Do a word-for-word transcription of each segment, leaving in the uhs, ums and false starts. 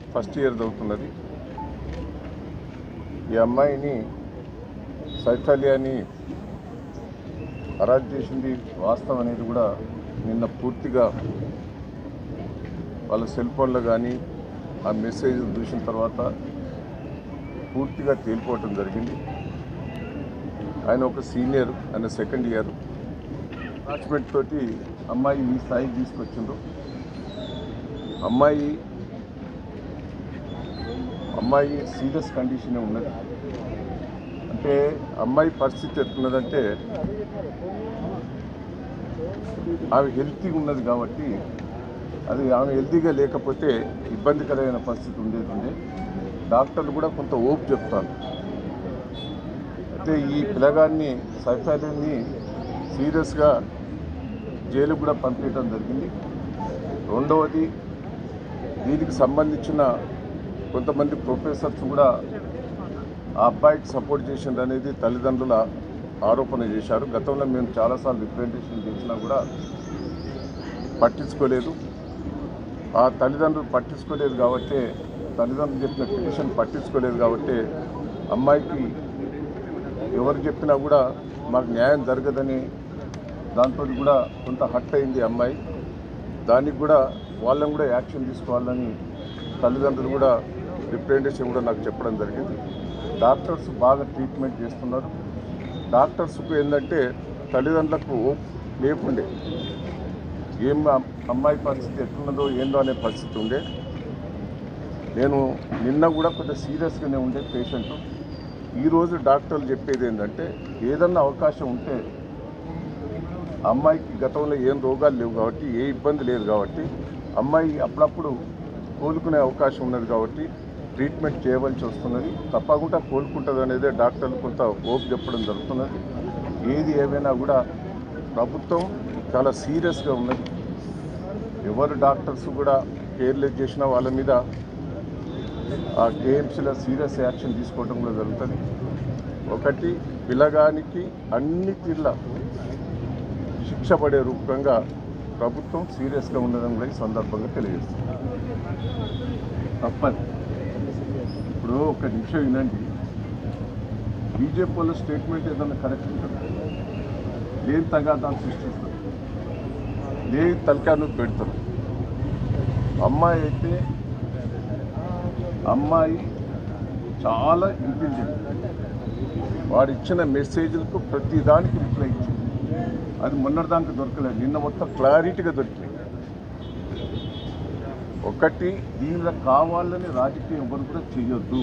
First year చదువుతున్నది. ఈ అమ్మాయిని సైఫాలియాని అరెస్ట్ చేసింది వాస్తవం అనేది కూడా నిన్న పూర్తిగా వాళ్ళ సెల్ ఫోన్లో కానీ ఆ మెసేజ్ చూసిన తర్వాత పూర్తిగా తేలిపోవటం జరిగింది. ఆయన ఒక సీనియర్, ఆయన సెకండ్ ఇయర్. అటాచ్మెంట్ తోటి అమ్మాయి ఈ స్థాయికి తీసుకొచ్చిండ్రు. అమ్మాయి అమ్మాయి సీరియస్ కండిషనే ఉన్నది. అంటే అమ్మాయి పరిస్థితి ఎట్లున్నదంటే ఆమె హెల్తీగా ఉన్నది కాబట్టి, అది ఆమె హెల్తీగా లేకపోతే ఇబ్బందికరమైన పరిస్థితి ఉండేది ఉండే. డాక్టర్లు కూడా కొంత ఓపు చెప్తారు. అయితే ఈ పిల్లగాన్ని సైఫాలియాని సీరియస్గా జైలుకు కూడా పంపించడం జరిగింది. రెండవది, దీనికి సంబంధించిన కొంతమంది ప్రొఫెసర్స్ కూడా ఆ అబ్బాయికి సపోర్ట్ చేసింది అనేది తల్లిదండ్రుల ఆరోపణ చేశారు. గతంలో మేము చాలాసార్లు రిప్రజెంటేషన్ చేసినా కూడా పట్టించుకోలేదు. ఆ తల్లిదండ్రులు పట్టించుకోలేదు కాబట్టి, తల్లిదండ్రులు చెప్పిన పిటిషన్ పట్టించుకోలేదు కాబట్టి అమ్మాయికి ఎవరు చెప్పినా కూడా మాకు న్యాయం జరగదని దాంతో కూడా కొంత హర్ట్ అయింది అమ్మాయి. దానికి కూడా వాళ్ళని కూడా యాక్షన్ తీసుకోవాలని తల్లిదండ్రులు కూడా రిప్రజెంటేషన్ కూడా నాకు చెప్పడం జరిగింది. డాక్టర్స్ బాగా ట్రీట్మెంట్ చేస్తున్నారు. డాక్టర్స్కు ఏంటంటే తల్లిదండ్రులకు లేకుండే ఏం అమ్మాయి పరిస్థితి ఎట్లున్నదో ఏందో అనే పరిస్థితి ఉండే. నేను నిన్న కూడా కొంచెం సీరియస్గానే ఉండే పేషెంట్. ఈరోజు డాక్టర్లు చెప్పేది ఏంటంటే ఏదన్నా అవకాశం ఉంటే, అమ్మాయికి గతంలో ఏం రోగాలు లేవు కాబట్టి, ఏ ఇబ్బంది లేదు కాబట్టి, అమ్మాయి అప్పుడప్పుడు కోలుకునే అవకాశం ఉన్నది కాబట్టి ట్రీట్మెంట్ చేయవలసి వస్తున్నది. తప్పకుండా కోలుకుంటుంది అనేది డాక్టర్లు కొంత ఓపు చెప్పడం జరుగుతున్నది. ఏది ఏమైనా కూడా ప్రభుత్వం చాలా సీరియస్గా ఉన్నది. ఎవరు డాక్టర్స్ కూడా కేర్లెస్ చేసిన వాళ్ళ మీద ఆ కేఎంసీలో సీరియస్ యాక్షన్ తీసుకోవడం కూడా జరుగుతుంది. ఒకటి, పిల్లగానికి అన్ని తీర్ల శిక్ష పడే రూపంగా ప్రభుత్వం సీరియస్గా ఉండడం కూడా ఈ సందర్భంగా తెలియజేస్తుంది. తప్పదు. ఇప్పుడు ఒక నిమిషం వినండి. బీజేపీ వాళ్ళ స్టేట్మెంట్ ఏదైనా కరెక్ట్ ఉంటుంది, లేని తగాదాన్ని సృష్టిస్తారు, లేని తలకాను పెడతారు. అమ్మాయి అయితే అమ్మాయి చాలా ఇంటెలిజెంట్. వాడు ఇచ్చిన మెసేజ్లకు ప్రతి దానికి రిప్లై ఇచ్చింది. అది మొన్నటిదానికి దొరకలేదు, నిన్న మొత్తం క్లారిటీగా దొరికింది. ఒకటి, దీనిలో కావాలని రాజకీయం ఎవరు కూడా చేయొద్దు.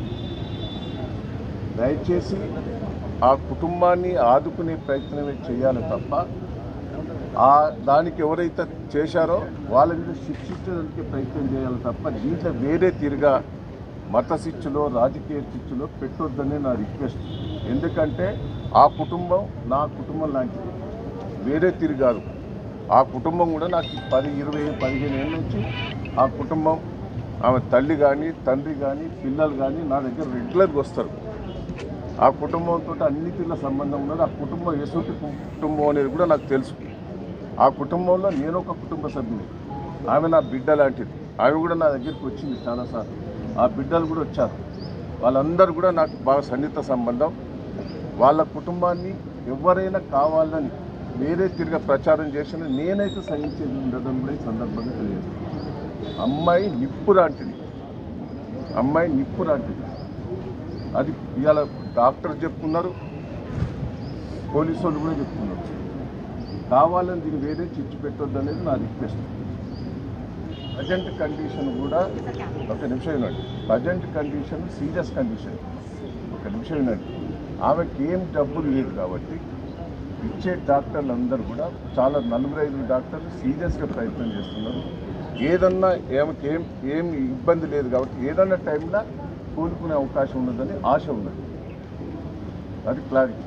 దయచేసి ఆ కుటుంబాన్ని ఆదుకునే ప్రయత్నమే చేయాలి తప్ప, ఆ దానికి ఎవరైతే చేశారో వాళ్ళ మీద శిక్షించడానికి ప్రయత్నం చేయాలి తప్ప, దీంట్లో వేరే తీరుగా మత శిక్షలో రాజకీయ శిక్షలో పెట్టొద్దనే నా రిక్వెస్ట్. ఎందుకంటే ఆ కుటుంబం నా కుటుంబం లాంటిది, వేరే తీరు కాదు. ఆ కుటుంబం కూడా నాకు పది ఇరవై పదిహేను ఏళ్ళ నుంచి ఆ కుటుంబం, ఆమె తల్లి కానీ తండ్రి కానీ పిల్లలు కానీ నా దగ్గర రెగ్యులర్గా వస్తారు. ఆ కుటుంబంతో అన్ని తీర్ల సంబంధం ఉన్నది. ఆ కుటుంబం ఎసుటి కుటుంబం అనేది కూడా నాకు తెలుసు. ఆ కుటుంబంలో నేను ఒక కుటుంబ సభ్యుని. ఆమె నా బిడ్డ లాంటిది. ఆమె కూడా నా దగ్గరికి వచ్చింది చాలాసార్లు. ఆ బిడ్డలు కూడా వచ్చారు. వాళ్ళందరూ కూడా నాకు బాగా సన్నిహిత సంబంధం. వాళ్ళ కుటుంబాన్ని ఎవరైనా కావాలని వేరే తిరిగి ప్రచారం చేసిన నేనైతే సహించేది ఉండడం కూడా ఈ సందర్భంగా తెలియదు. అమ్మాయి నిప్పు లాంటిది, అమ్మాయి నిప్పు లాంటిది. అది ఇవాళ డాక్టర్ చెప్తున్నారు, పోలీసు వాళ్ళు కూడా చెప్తున్నారు. కావాలని దీన్ని వేరే చిచ్చు పెట్టొద్దు అనేది నా రిక్వెస్ట్. ప్రజెంట్ కండిషన్ కూడా ఒక నిమిషం వినండి. Present condition serious condition. ఒక నిమిషం వినండి. ఆమెకి ఏం జబ్బులు లేదు కాబట్టి ఇచ్చే డాక్టర్లు అందరూ కూడా చాలా నలుగురు ఐదు డాక్టర్లు సీరియస్గా ప్రయత్నం చేస్తున్నారు. ఏదన్నా ఏమకి ఏం ఏం ఇబ్బంది లేదు కాబట్టి ఏదన్నా టైంలో కోలుకునే అవకాశం ఉన్నదని ఆశ ఉన్నది. అది క్లారిటీ.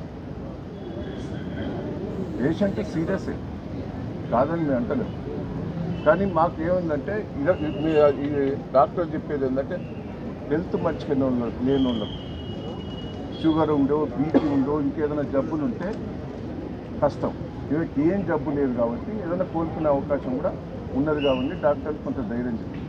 పేషెంట్ సీరియసే కాదని మేము అంటలేదు. కానీ మాకు ఏముందంటే ఈ డాక్టర్ చెప్పేది ఏంటంటే హెల్త్ మంచిగా లేని వాళ్ళకు, షుగర్ ఉండో బీపీ ఉండో ఇంకేదైనా జబ్బులు ఉంటే కష్టం. ఇవకి ఏం జబ్బు లేదు కాబట్టి ఏదైనా కోలుకునే అవకాశం కూడా ఉన్నది కాబట్టి డాక్టర్లు కొంత ధైర్యం చెప్తారు.